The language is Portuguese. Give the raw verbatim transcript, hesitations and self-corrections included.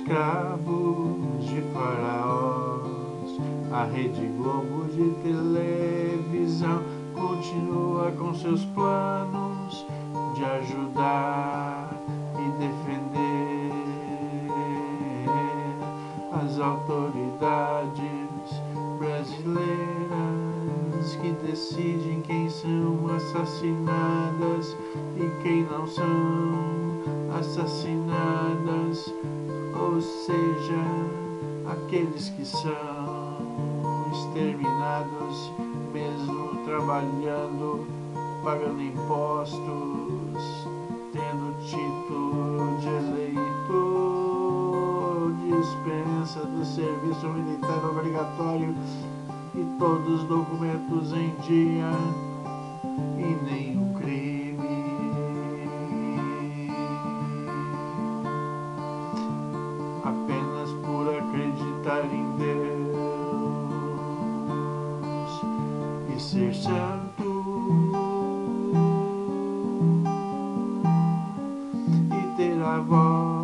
escravos de faraós. A Rede Globo de televisão continua com seus planos de ajudar e defender as autoridades brasileiras que decidem quem são assassinadas e quem não são assassinadas, ou seja, aqueles que são exterminados mesmo trabalhando, pagando impostos, tendo título de eleitor, dispensa do serviço militar obrigatório e todos os documentos em dia e nenhum crime. Apenas por acreditar em Deus e ser santo e ter a voz